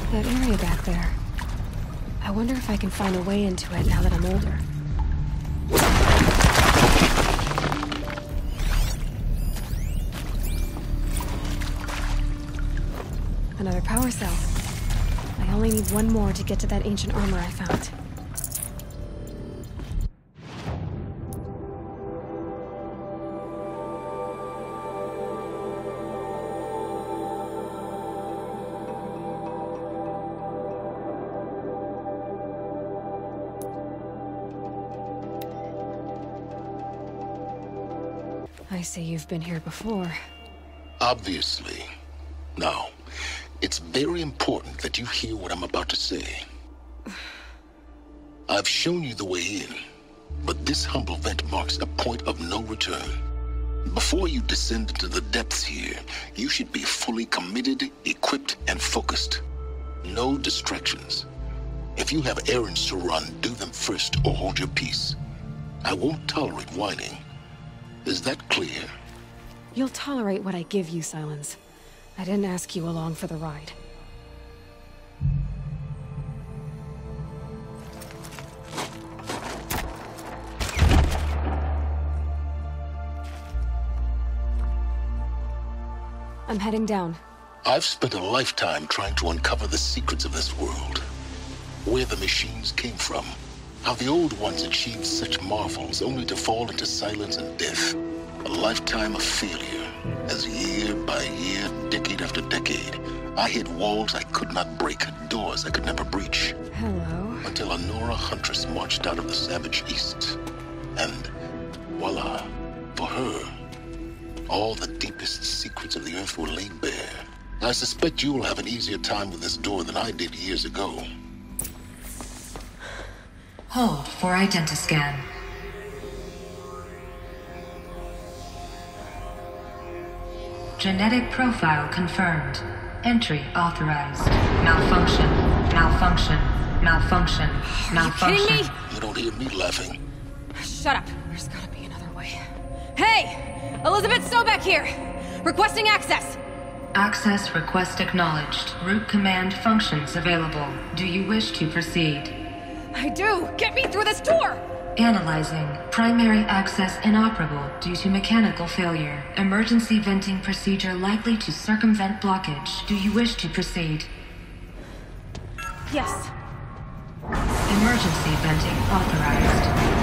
That area back there. I wonder if I can find a way into it now that I'm older. Another power cell. I only need one more to get to that ancient armor I found. I see you've been here before. Obviously. Now, it's very important that you hear what I'm about to say. I've shown you the way in, but this humble vent marks a point of no return. Before you descend into the depths here, you should be fully committed, equipped, and focused. No distractions. If you have errands to run, do them first or hold your peace. I won't tolerate whining. Is that clear? You'll tolerate what I give you, Silence. I didn't ask you along for the ride. I'm heading down. I've spent a lifetime trying to uncover the secrets of this world. Where the machines came from. How the old ones achieved such marvels only to fall into silence and death. A lifetime of failure, as year by year, decade after decade, I hit walls I could not break, doors I could never breach. Hello. Until a Nora huntress marched out of the savage east. And voila, for her, all the deepest secrets of the earth were laid bare. I suspect you will have an easier time with this door than I did years ago. Hold for identiscan. Genetic profile confirmed. Entry authorized. Malfunction. Malfunction. Malfunction. Malfunction. Are you kidding me? You don't hear me laughing. Shut up. There's gotta be another way. Hey! Elizabeth Sobek here! Requesting access! Access request acknowledged. Root command functions available. Do you wish to proceed? I do! Get me through this door! Analyzing. Primary access inoperable due to mechanical failure. Emergency venting procedure likely to circumvent blockage. Do you wish to proceed? Yes. Emergency venting authorized.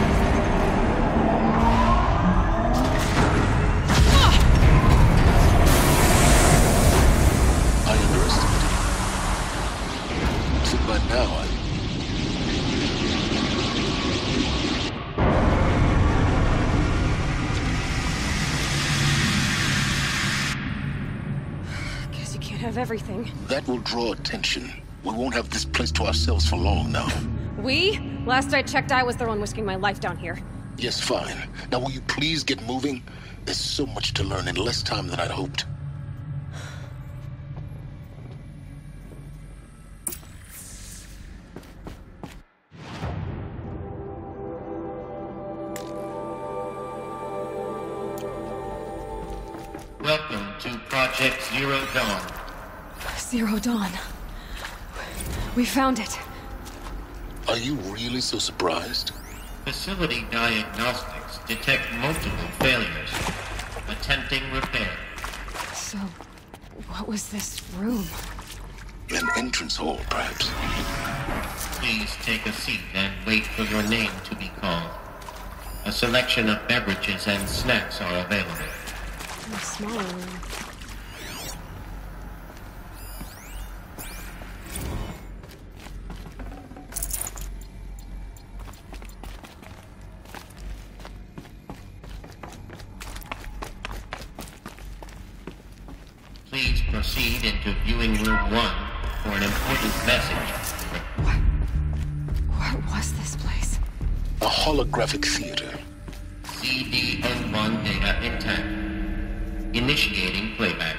I underestimated you. So by now, Guess you can't have everything. that will draw attention. We won't have this place to ourselves for long now. We? Last I checked, I was the one risking my life down here. Yes, fine. Now will you please get moving? There's so much to learn in less time than I'd hoped. Welcome to Project Zero Dawn. Zero Dawn. We found it. Are you really so surprised? Facility diagnostics detect multiple failures. Attempting repair. So, what was this room? An entrance hall, perhaps. Please take a seat and wait for your name to be called. A selection of beverages and snacks are available. A smaller room. Please proceed into viewing room 1 for an important message. What was this place? A holographic theater. CD01 data intact. Initiating playback.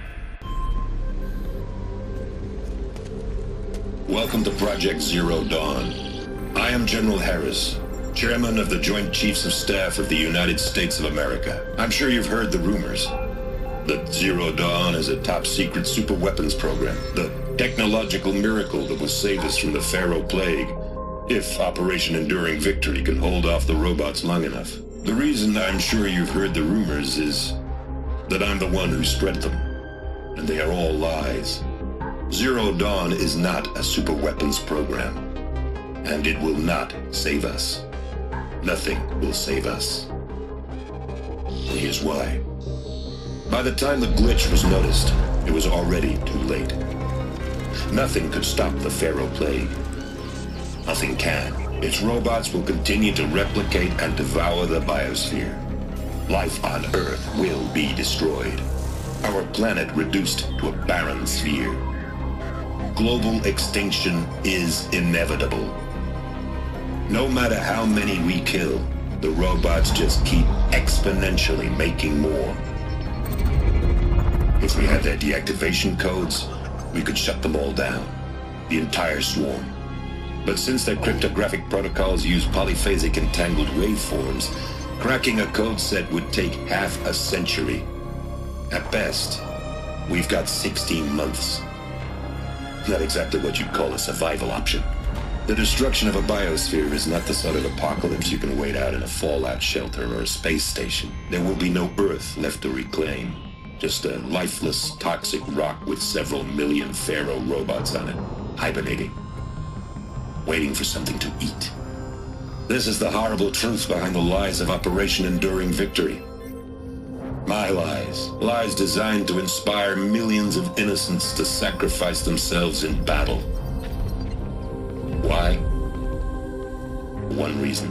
Welcome to Project Zero Dawn. I am General Harris, Chairman of the Joint Chiefs of Staff of the United States of America. I'm sure you've heard the rumors that Zero Dawn is a top-secret superweapons program. The technological miracle that will save us from the Pharaoh Plague, if Operation Enduring Victory can hold off the robots long enough. The reason I'm sure you've heard the rumors is that I'm the one who spread them, and they are all lies. Zero Dawn is not a superweapons program, and it will not save us. Nothing will save us. Here's why. By the time the glitch was noticed, it was already too late. Nothing could stop the Pharaoh Plague. Nothing can. Its robots will continue to replicate and devour the biosphere. Life on Earth will be destroyed. Our planet reduced to a barren sphere. Global extinction is inevitable. No matter how many we kill, the robots just keep exponentially making more. If we had their deactivation codes, we could shut them all down. The entire swarm. But since their cryptographic protocols use polyphasic entangled waveforms, cracking a code set would take half a century. At best, we've got 16 months. Not exactly what you'd call a survival option. The destruction of a biosphere is not the sort of apocalypse you can wait out in a fallout shelter or a space station. There will be no Earth left to reclaim. Just a lifeless, toxic rock with several million Pharaoh robots on it, hibernating, waiting for something to eat. This is the horrible truth behind the lies of Operation Enduring Victory. My lies. Lies designed to inspire millions of innocents to sacrifice themselves in battle. Why? One reason.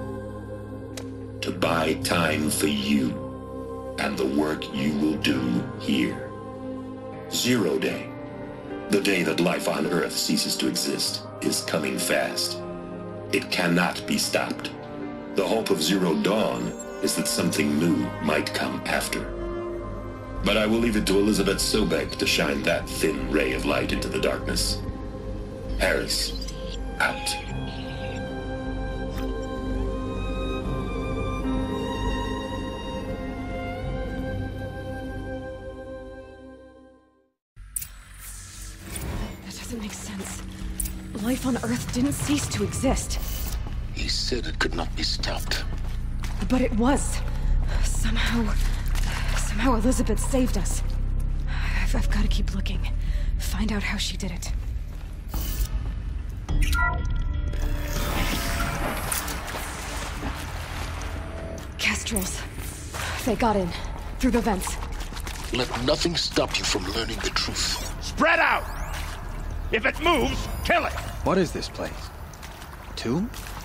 To buy time for you and the work you will do here. Zero Day, the day that life on Earth ceases to exist, is coming fast. It cannot be stopped. The hope of Zero Dawn is that something new might come after. But I will leave it to Elizabeth Sobek to shine that thin ray of light into the darkness. Harris, out. That doesn't make sense. Life on Earth didn't cease to exist. He said it could not be stopped. But it was. Somehow Elizabeth saved us. I've got to keep looking. Find out how she did it. Kestrels. They got in. Through the vents. Let nothing stop you from learning the truth. Spread out! If it moves, kill it! What is this place? A tomb?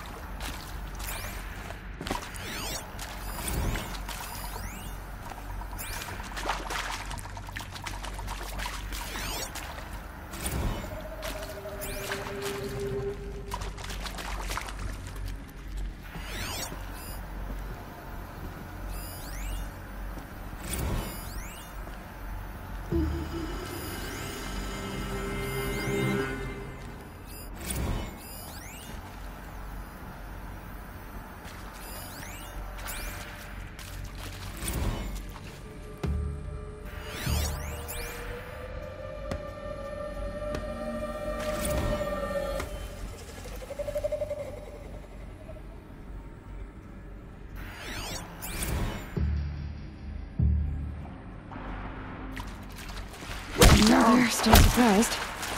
They're still surprised.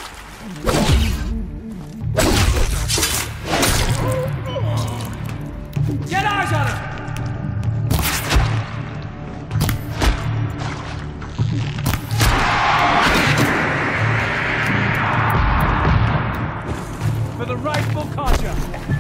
Get eyes on him! For the rightful Katja!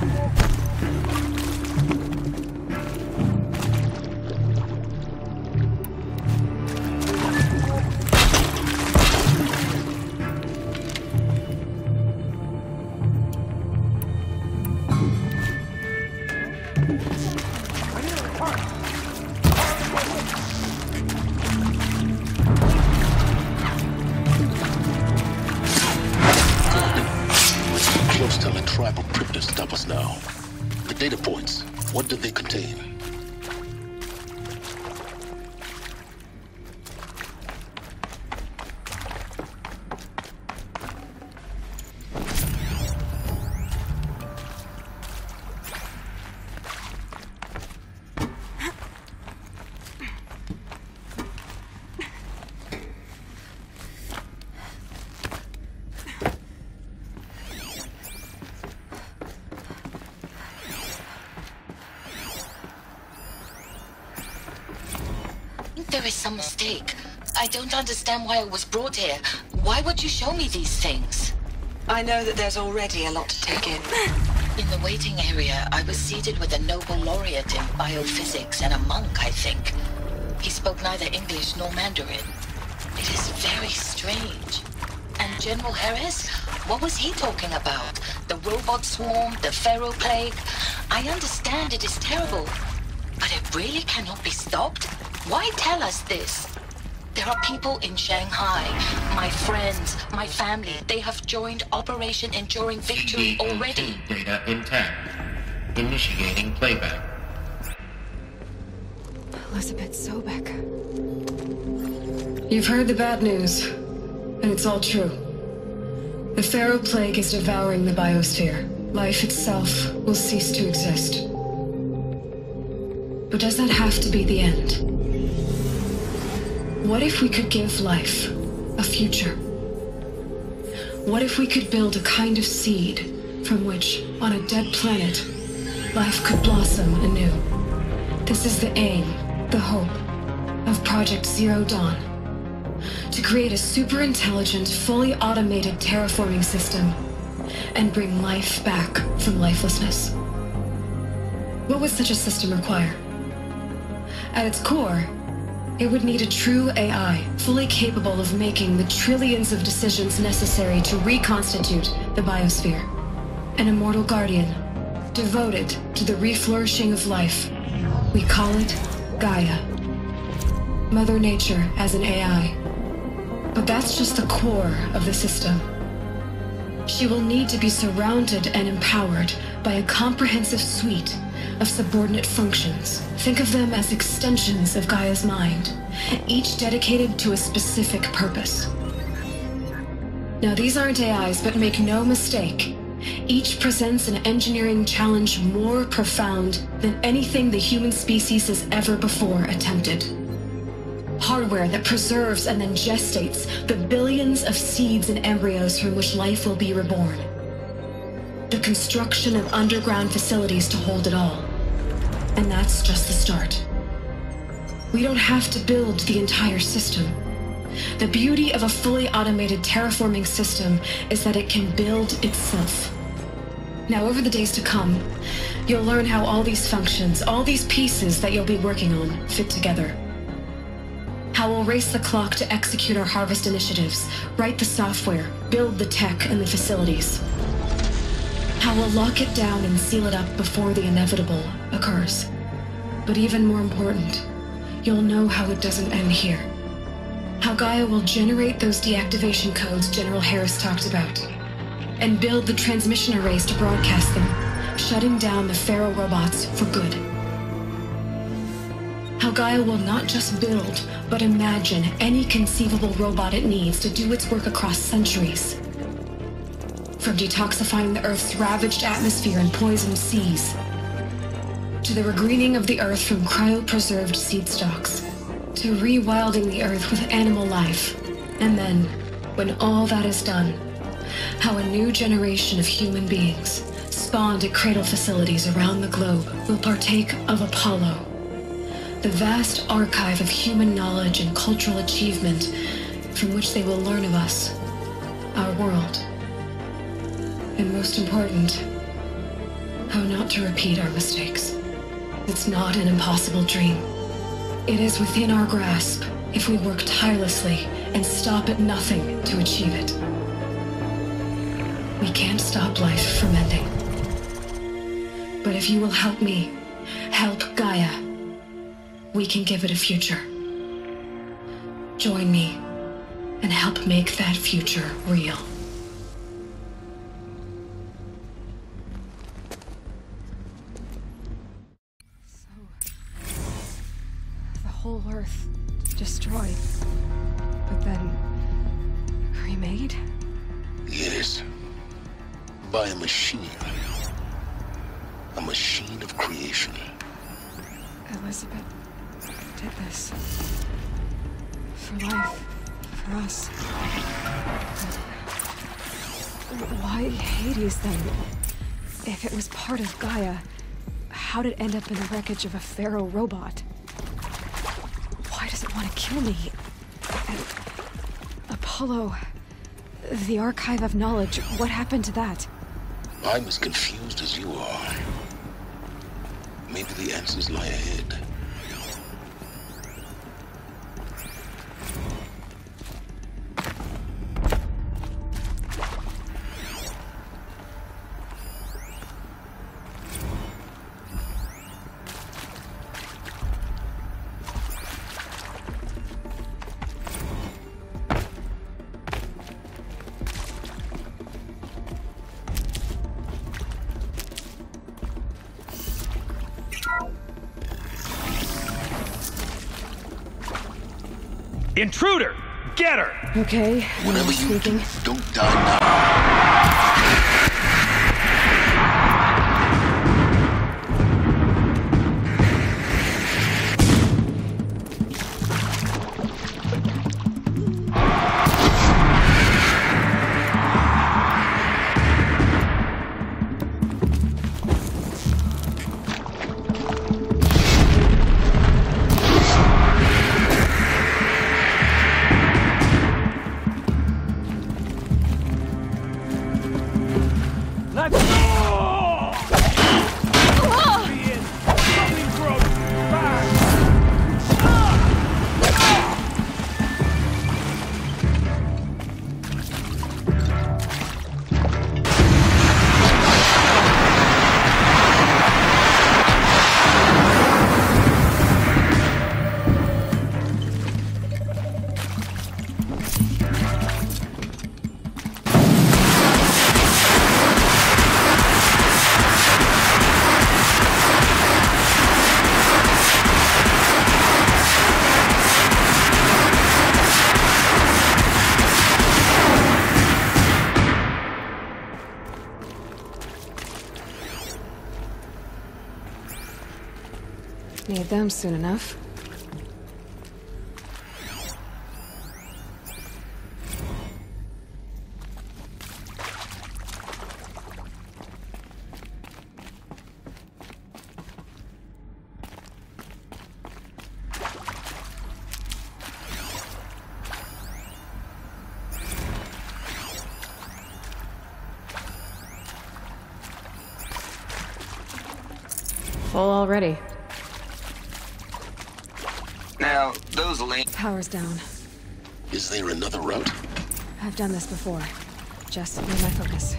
Close to the tribal crypt to stop us now. The data points, what do they contain? is some mistake. I don't understand why I was brought here. Why would you show me these things? I know that there's already a lot to take in. In the waiting area, I was seated with a Nobel laureate in biophysics and a monk, I think. He spoke neither English nor Mandarin. It is very strange. And General Harris? What was he talking about? The robot swarm, the Pharaoh plague? I understand it is terrible, but it really cannot be stopped? Why tell us this? There are people in Shanghai, my friends, my family. They have joined Operation Enduring Victory already. Data intact. Initiating playback. Elizabeth Sobek. You've heard the bad news, and it's all true. The Pharaoh plague is devouring the biosphere. Life itself will cease to exist. But does that have to be the end? What if we could give life a future? What if we could build a kind of seed from which, on a dead planet, life could blossom anew? This is the aim, the hope, of Project Zero Dawn. To create a super-intelligent, fully automated terraforming system and bring life back from lifelessness. What would such a system require? At its core, it would need a true AI, fully capable of making the trillions of decisions necessary to reconstitute the biosphere. An immortal guardian, devoted to the reflourishing of life. We call it Gaia. Mother Nature as an AI. But that's just the core of the system. She will need to be surrounded and empowered by a comprehensive suite of subordinate functions. Think of them as extensions of Gaia's mind, each dedicated to a specific purpose. Now, these aren't AIs, but make no mistake, each presents an engineering challenge more profound than anything the human species has ever before attempted. Hardware that preserves and then gestates the billions of seeds and embryos from which life will be reborn. The construction of underground facilities to hold it all. And that's just the start. We don't have to build the entire system. The beauty of a fully automated terraforming system is that it can build itself. Now, over the days to come, you'll learn how all these functions, all these pieces that you'll be working on, fit together. How we'll race the clock to execute our harvest initiatives, write the software, build the tech and the facilities. How we'll lock it down and seal it up before the inevitable occurs. But even more important, you'll know how it doesn't end here. How Gaia will generate those deactivation codes General Harris talked about, and build the transmission arrays to broadcast them, shutting down the Pharaoh robots for good. How Gaia will not just build, but imagine any conceivable robot it needs to do its work across centuries. From detoxifying the Earth's ravaged atmosphere and poisoned seas, to the regreening of the Earth from cryopreserved seed stalks, to rewilding the Earth with animal life. And then, when all that is done, how a new generation of human beings, spawned at cradle facilities around the globe, will partake of Apollo, the vast archive of human knowledge and cultural achievement from which they will learn of us, our world. And most important, how not to repeat our mistakes. It's not an impossible dream. It is within our grasp if we work tirelessly and stop at nothing to achieve it. We can't stop life from ending. But if you will help me, help Gaia, we can give it a future. Join me and help make that future real. Whole Earth destroyed, but then remade? Yes. By a machine. A machine of creation. Elizabeth did this. For life. For us. Why Hades then? If it was part of Gaia, how'd it end up in the wreckage of a Pharaoh robot? Why does it want to kill me. Apollo... The Archive of Knowledge, what happened to that? I'm as confused as you are. Maybe the answers lie ahead. Intruder! Get her! Okay, Whatever you do, don't die now. Need them soon enough. Full already. Now, those links... Power's down. Is there another route? I've done this before. Just need my focus.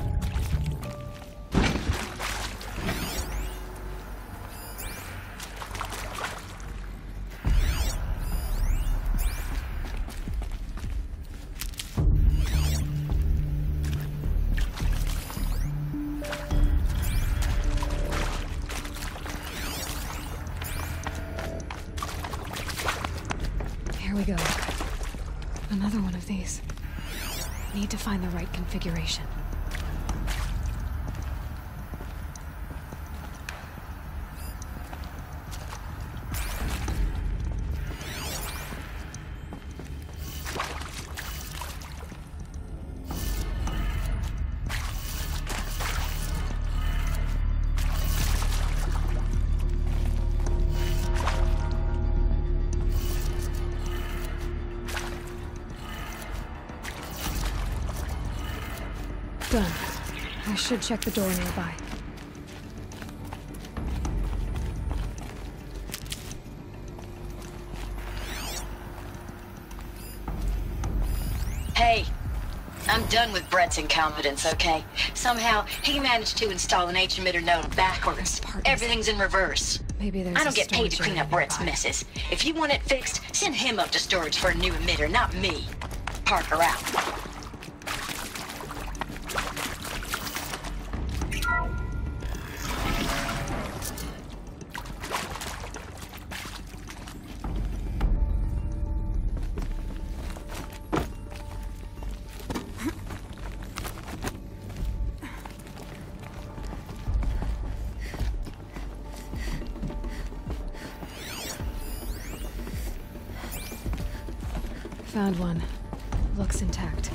Here we go. Another one of these. Need to find the right configuration. Done. I should check the door nearby. Hey, I'm done with Brett's incompetence, okay? Somehow, he managed to install an H-emitter node backwards. Everything's in reverse. Maybe there's I don't a get paid to storage clean up area Brett's nearby. messes. If you want it fixed, send him up to storage for a new emitter, not me. Parker out. Found one. Looks intact.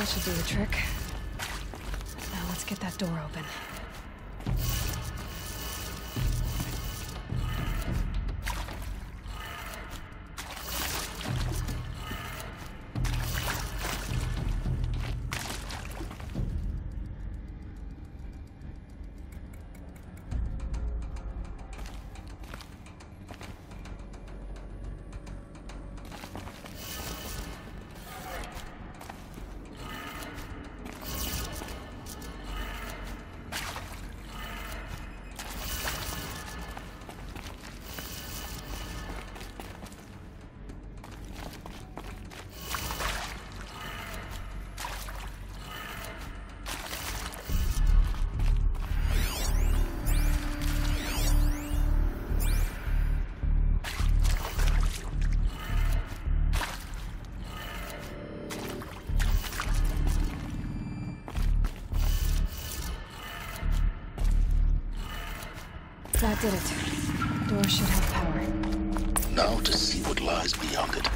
That should do the trick. Now let's get that door open. That did it. Door should have power. Now to see what lies beyond it.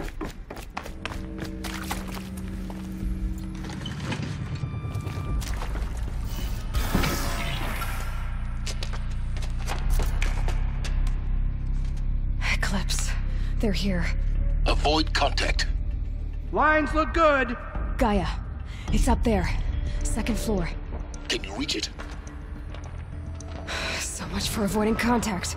Eclipse. They're here. Avoid contact. Lines look good. Gaia. It's up there. Second floor. Can you reach it? So much for avoiding contact.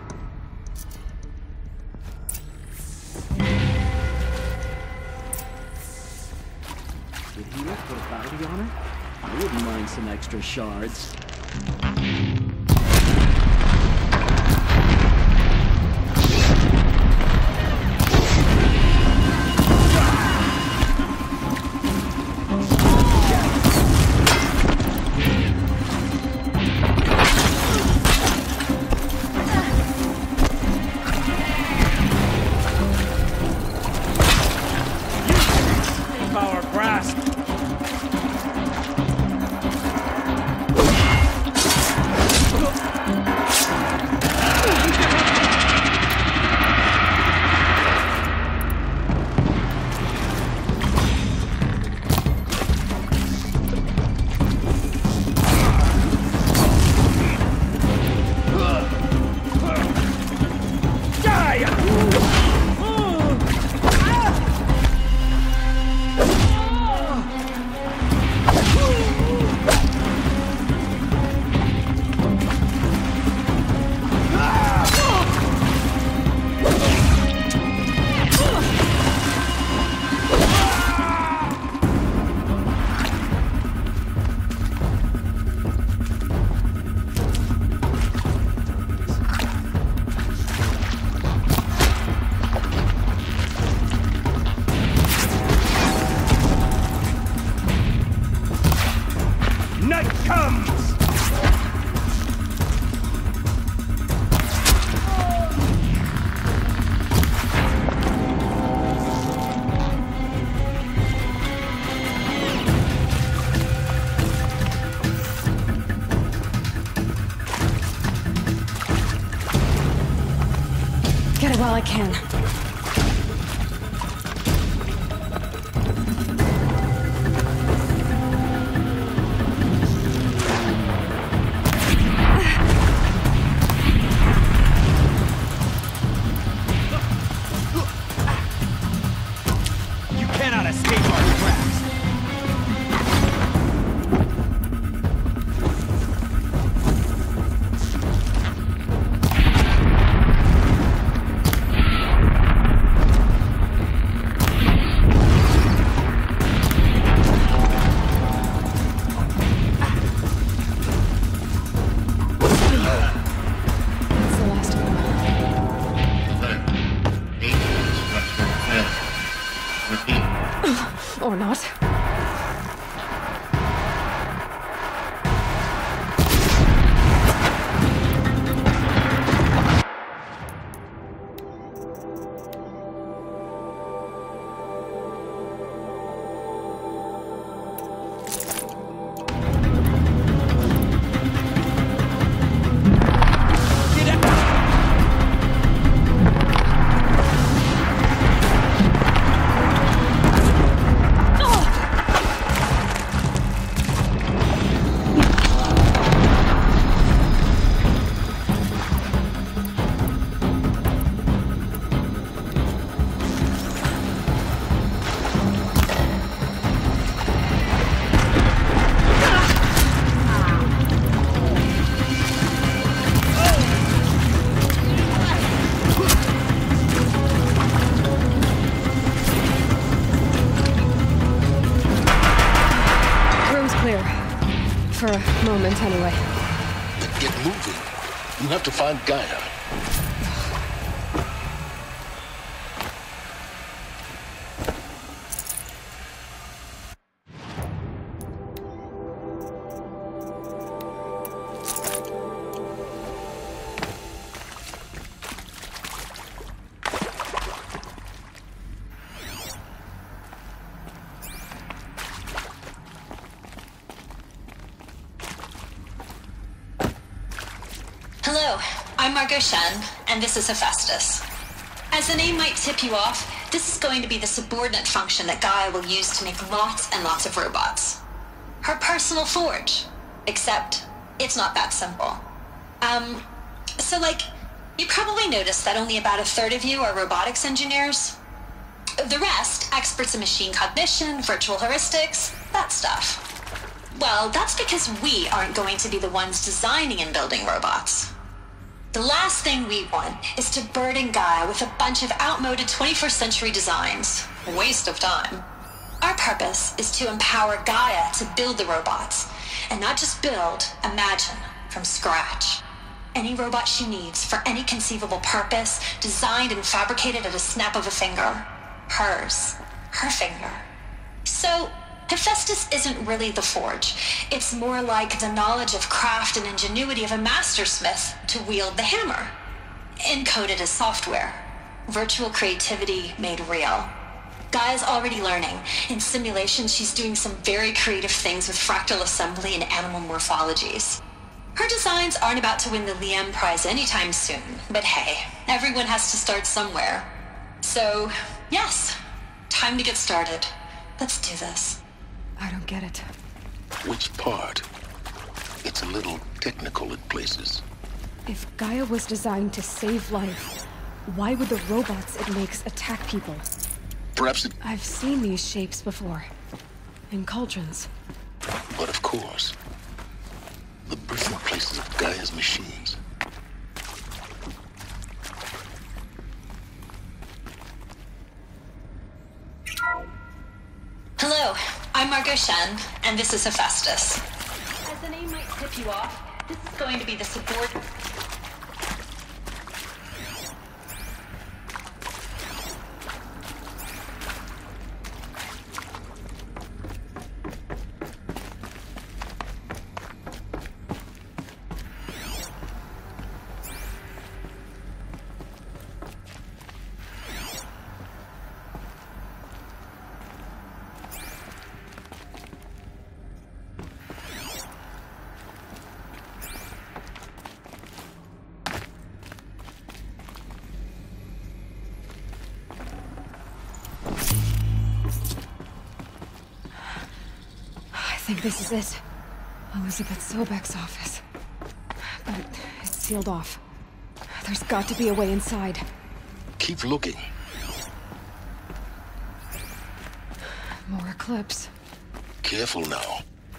Did he put a bounty on her? I wouldn't mind some extra shards. Get it while I can. You cannot escape our traps. Or not. anyway. Then get moving. You have to find Gaia. Hello, I'm Margot Shen, and this is Hephaestus. As the name might tip you off, this is going to be the subordinate function that Gaia will use to make lots and lots of robots. Her personal forge. Except, it's not that simple. You probably noticed that only about a third of you are robotics engineers. The rest, experts in machine cognition, virtual heuristics, that stuff. Well, that's because we aren't going to be the ones designing and building robots. The last thing we want is to burden Gaia with a bunch of outmoded 21st century designs. A waste of time. Our purpose is to empower Gaia to build the robots, and not just build, imagine, from scratch. Any robot she needs for any conceivable purpose, designed and fabricated at a snap of a finger. Hers. Her finger. So, Hephaestus isn't really the forge. It's more like the knowledge of craft and ingenuity of a mastersmith to wield the hammer. Encoded as software. Virtual creativity made real. Gaia's already learning. In simulations, she's doing some very creative things with fractal assembly and animal morphologies. Her designs aren't about to win the Liam Prize anytime soon, but hey, everyone has to start somewhere. So, yes, time to get started. Let's do this. I don't get it. Which part? It's a little technical in places. If Gaia was designed to save life, why would the robots it makes attack people? Perhaps it... I've seen these shapes before. In cauldrons. But of course, the birthing places of Gaia's machines. Hello, I'm Margot Shen, and this is Hephaestus. As the name might tip you off, this is going to be the subordinate... I think this is it. Elizabeth Sobek's office. But it's sealed off. There's got to be a way inside. Keep looking. More Eclipse. Careful now.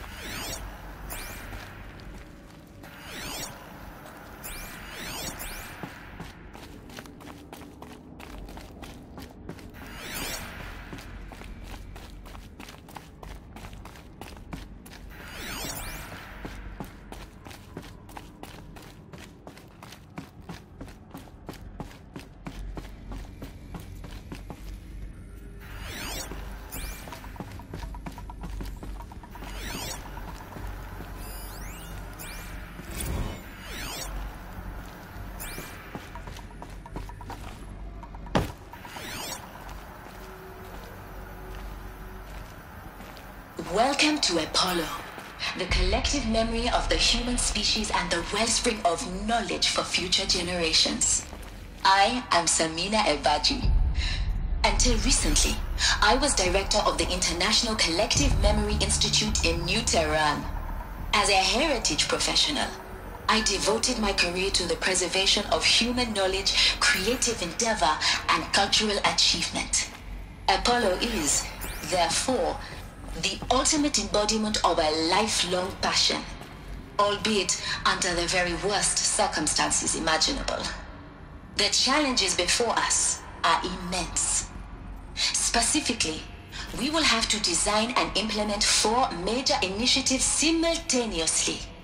Welcome to Apollo, the collective memory of the human species and the wellspring of knowledge for future generations. I am Samina Ebaji. Until recently, I was director of the International Collective Memory Institute in New Tehran. As a heritage professional, I devoted my career to the preservation of human knowledge, creative endeavor, and cultural achievement. Apollo is, therefore, the ultimate embodiment of a lifelong passion, albeit under the very worst circumstances imaginable. The challenges before us are immense. Specifically, we will have to design and implement 4 major initiatives simultaneously.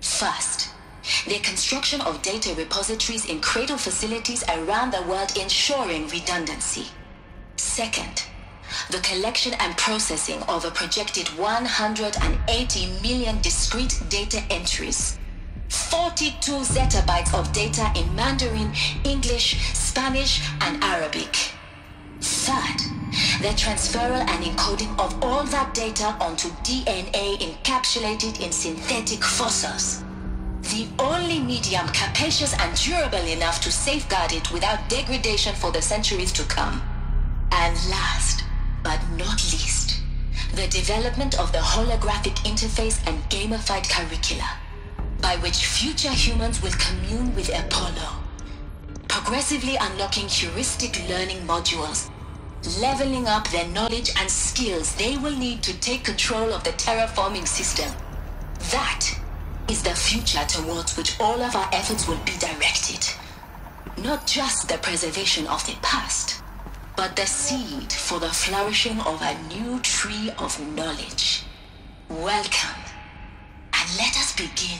First, the construction of data repositories in cradle facilities around the world ensuring redundancy. Second, the collection and processing of a projected 180 million discrete data entries. 42 zettabytes of data in Mandarin, English, Spanish, and Arabic. Third, the transferal and encoding of all that data onto DNA encapsulated in synthetic fossils. The only medium capacious and durable enough to safeguard it without degradation for the centuries to come. And last, but not least, the development of the holographic interface and gamified curricula, by which future humans will commune with Apollo, progressively unlocking heuristic learning modules, leveling up their knowledge and skills they will need to take control of the terraforming system. That is the future towards which all of our efforts will be directed. Not just the preservation of the past, but the seed for the flourishing of a new tree of knowledge. Welcome, and let us begin.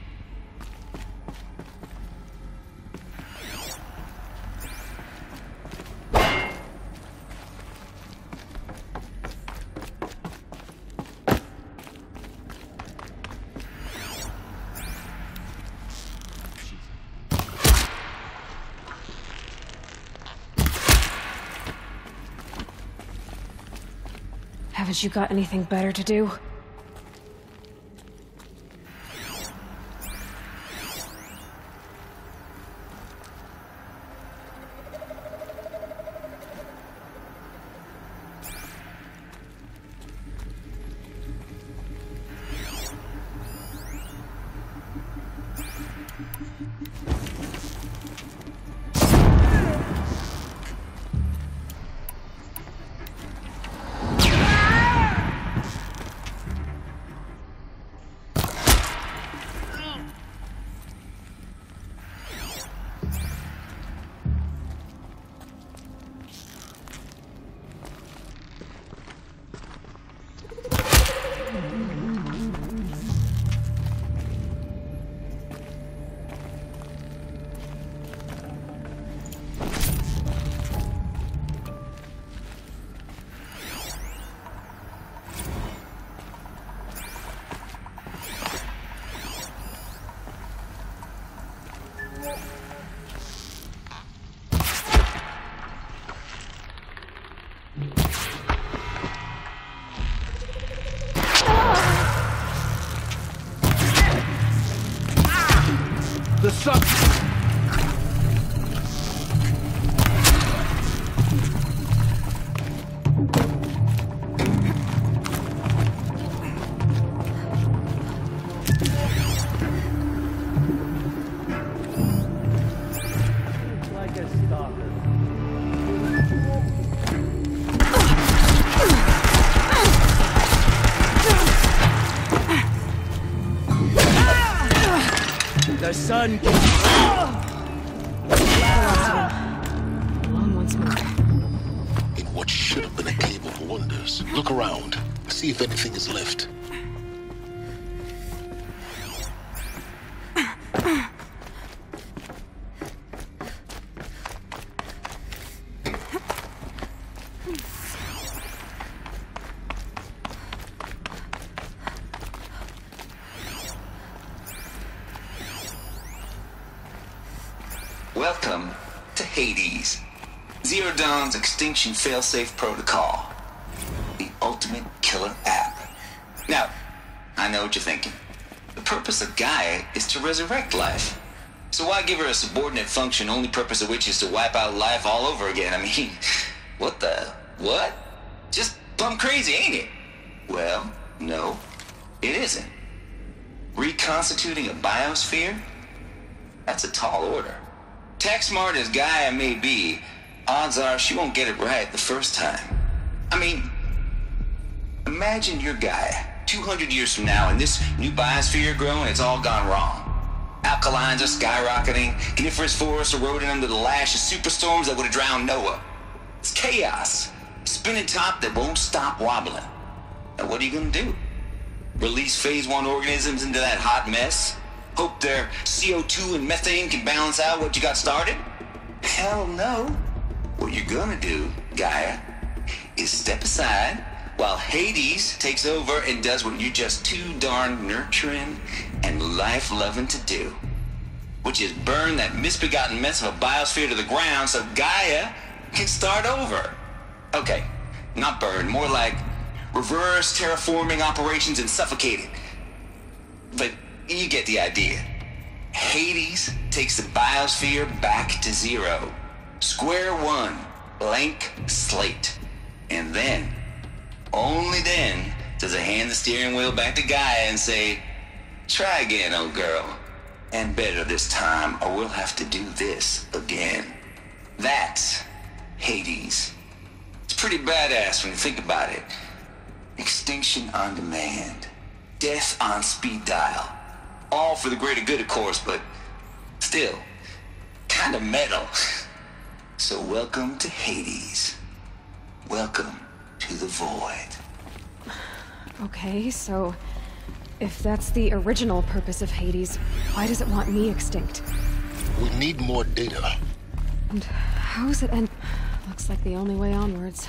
Haven't you got anything better to do? The sun. Like a stalker. The sun Along once more. In what should have been a cave of wonders, look around. See if anything is left. Welcome to Hades, Zero Dawn's extinction failsafe protocol, the ultimate killer app. Now, I know what you're thinking. The purpose of Gaia is to resurrect life. So why give her a subordinate function, only purpose of which is to wipe out life all over again? I mean, what? Just plumb crazy, ain't it? Well, no, it isn't. Reconstituting a biosphere? That's a tall order. Tech smart as Gaia may be, odds are she won't get it right the first time. I mean, imagine you're Gaia 200 years from now and this new biosphere you're growing, it's all gone wrong. Alkalines are skyrocketing, coniferous forests eroding under the lash of superstorms that would have drowned Noah. It's chaos, spinning top that won't stop wobbling. Now what are you gonna do? Release phase 1 organisms into that hot mess? Hope their CO2 and methane can balance out what you got started? Hell no. What you're gonna do, Gaia, is step aside while Hades takes over and does what you're just too darn nurturing and life-loving to do, which is burn that misbegotten mess of a biosphere to the ground so Gaia can start over. Okay, not burn, more like reverse terraforming operations and suffocate it. But you get the idea. Hades takes the biosphere back to zero. Square one, blank slate. And then, only then, does it hand the steering wheel back to Gaia and say, try again, old girl. And better this time, or we'll have to do this again. That's Hades. It's pretty badass when you think about it. Extinction on demand. Death on speed dial. All for the greater good, of course, but still, kind of metal. So welcome to Hades. Welcome to the void. Okay, so if that's the original purpose of Hades, why does it want me extinct? We need more data. And how is it end? Looks like the only way onwards.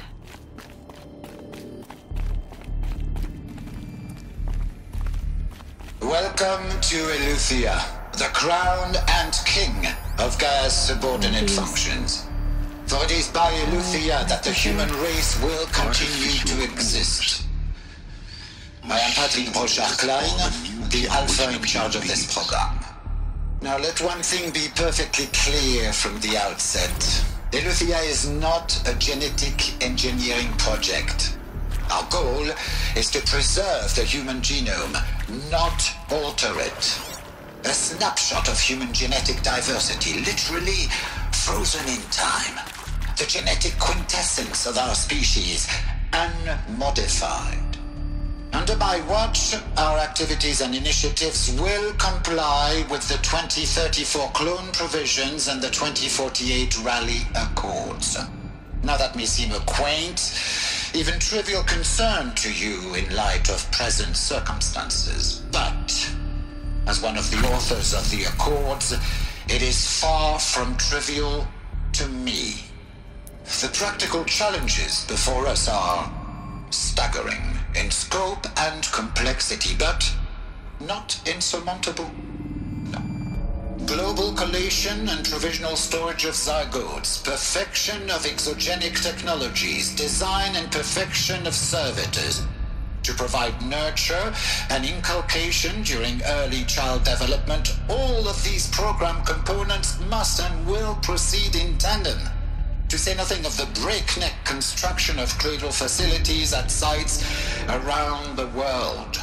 Welcome to Eleuthia, the crown and king of Gaia's subordinate functions. For it is by Eleuthia that the human race will continue to exist. I am Patrick Brochard-Klein, the Alpha in charge of this program. Now let one thing be perfectly clear from the outset. Eleuthia is not a genetic engineering project. Our goal is to preserve the human genome, not alter it. A snapshot of human genetic diversity, literally frozen in time. The genetic quintessence of our species, unmodified. Under my watch, our activities and initiatives will comply with the 2034 clone provisions and the 2048 Raleigh Accords. Now that may seem a quaint, even trivial concern to you in light of present circumstances, but as one of the authors of the Accords, it is far from trivial to me. The practical challenges before us are staggering in scope and complexity, but not insurmountable. No. Global collation and provisional storage of zygotes, perfection of exogenic technologies, design and perfection of servitors to provide nurture and inculcation during early child development. All of these program components must and will proceed in tandem. To say nothing of the breakneck construction of cradle facilities at sites around the world.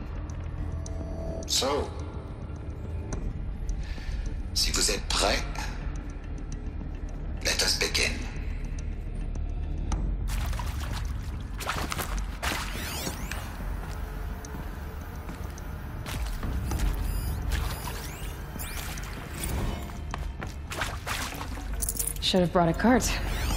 So, si vous êtes prêts, let us begin. Should have brought a cart.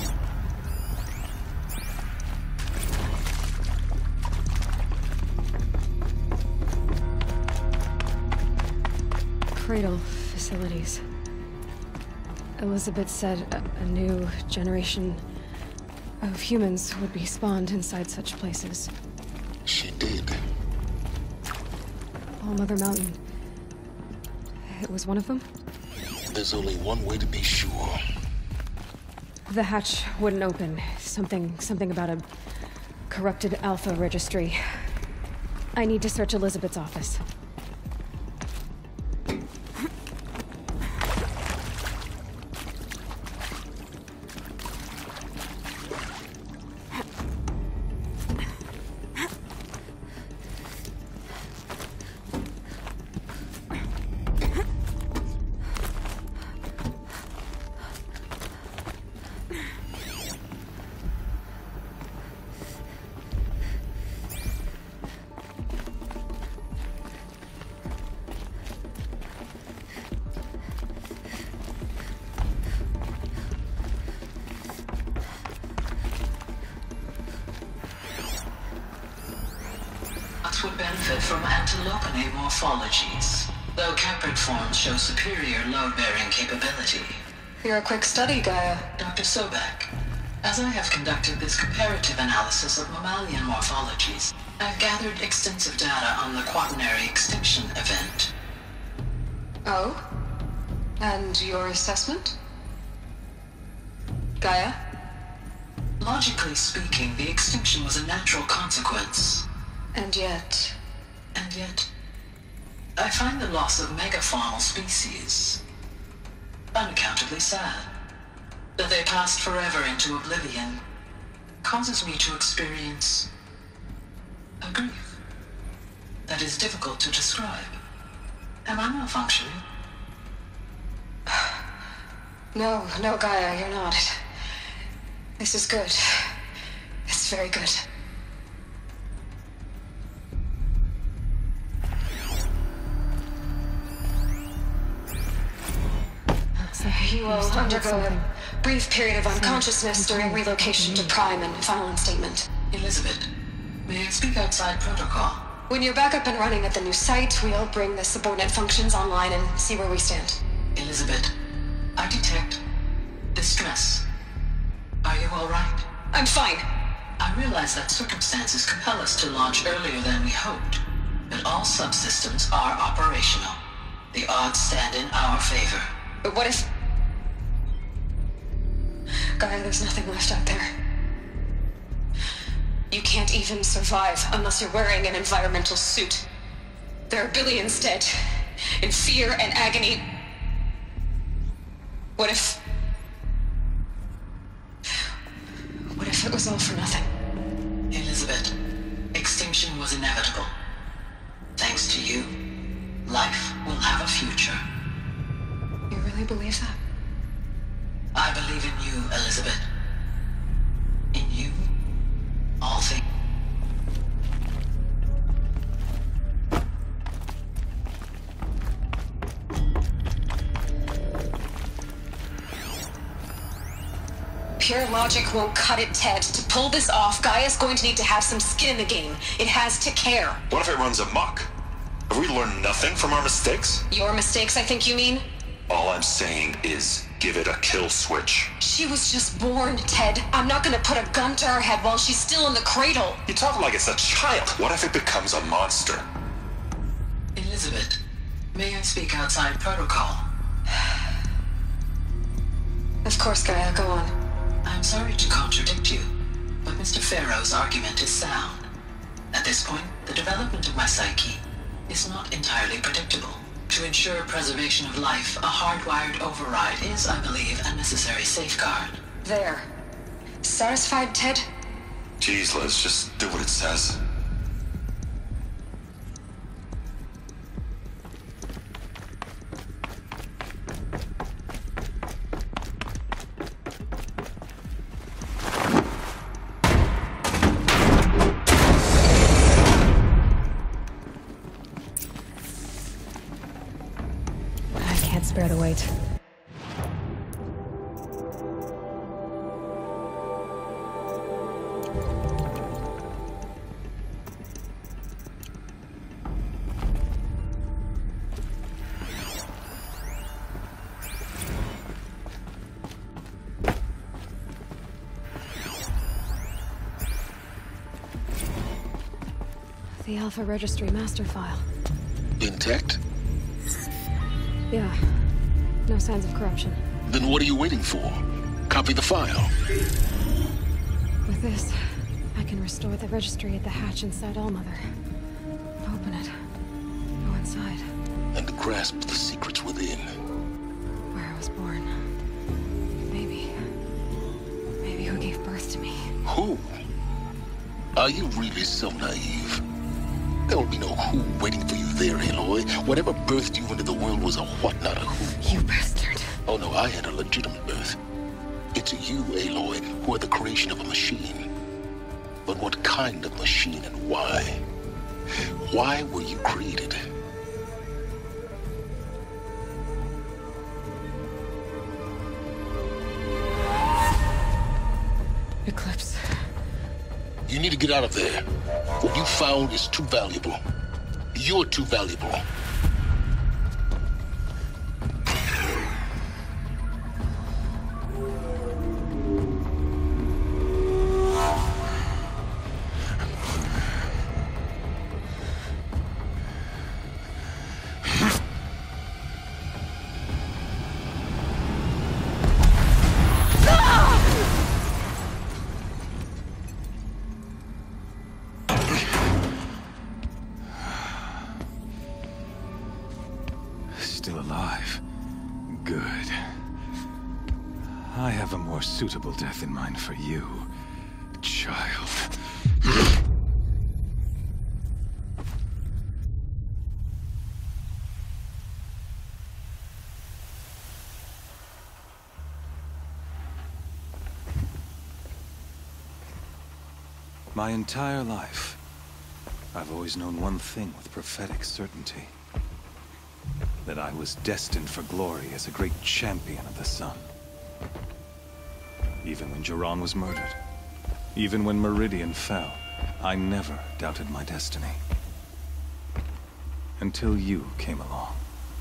Cradle facilities. Elizabeth said a new generation of humans would be spawned inside such places. She did. All Mother Mountain. It was one of them? There's only one way to be sure. The hatch wouldn't open. Something about a corrupted Alpha registry. I need to search Elizabeth's office. Would benefit from antilopinae morphologies. though Caprid forms show superior load-bearing capability. You're a quick study, Gaia. Dr. Sobek, as I have conducted this comparative analysis of mammalian morphologies, I've gathered extensive data on the quaternary extinction event. Oh? And your assessment? Gaia? Logically speaking, the extinction was a natural consequence. And yet, I find the loss of megafaunal species unaccountably sad. That they passed forever into oblivion causes me to experience a grief that is difficult to describe. Am I malfunctioning? No, Gaia, you're not. This is good. It's very good. You will undergo a brief period of unconsciousness during relocation to Prime and final instatement. Elizabeth, may I speak outside protocol? When you're back up and running at the new site, we'll bring the subordinate functions online and see where we stand. Elizabeth, I detect distress. Are you all right? I'm fine. I realize that circumstances compel us to launch earlier than we hoped, but all subsystems are operational. The odds stand in our favor. But what if... Gaia, there's nothing left out there. You can't even survive unless you're wearing an environmental suit. There are billions dead, in fear and agony. What if it was all for nothing? Elizabeth, extinction was inevitable. Thanks to you, life will have a future. You really believe that? I believe in you, Elizabeth. In you, all things. Pure logic won't cut it, Ted. To pull this off, Gaia's going to need to have some skin in the game. It has to care. What if it runs amok? Have we learned nothing from our mistakes? Your mistakes, I think you mean? All I'm saying is, give it a kill switch. She was just born, Ted. I'm not gonna put a gun to her head while she's still in the cradle. You talk like it's a child. What if it becomes a monster? Elizabeth, may I speak outside protocol? Of course, Gaia, go on. I'm sorry to contradict you, but Mr. Farrow's argument is sound. At this point, the development of my psyche is not entirely predictable. To ensure preservation of life, a hardwired override is, I believe, a necessary safeguard. There. Satisfied, Ted? Jeez, Liz, just do what it says. Spare the weight. The Alpha Registry master file. Intact? Yeah. No signs of corruption. Then what are you waiting for? Copy the file. With this, I can restore the registry at the hatch inside Allmother. Open it. Go inside. And grasp the secrets within. Where I was born. Maybe who gave birth to me. Who? Are you really so naive? There will be no who waiting for you there, Aloy. Whatever birthed you into the world was a what, not a who. You bastard. Oh no, I had a legitimate birth. It's you, Aloy, who are the creation of a machine. But what kind of machine and why? Why were you created? Eclipse. You need to get out of there. What you found is too valuable. You're too valuable. a more suitable death in mind for you, child. My entire life, I've always known one thing with prophetic certainty. That I was destined for glory as a great champion of the sun. Even when Jiran was murdered, even when Meridian fell, I never doubted my destiny. Until you came along.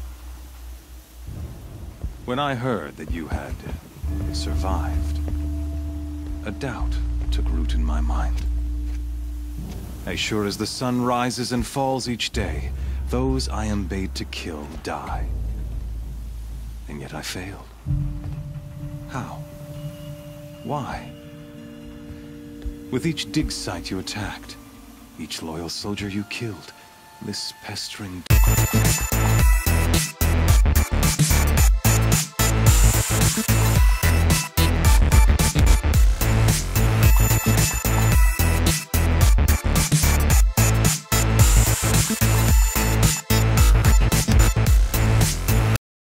When I heard that you had survived, a doubt took root in my mind. As sure as the sun rises and falls each day, those I am bade to kill die. And yet I failed. How? Why? With each dig site you attacked, each loyal soldier you killed, this pestering...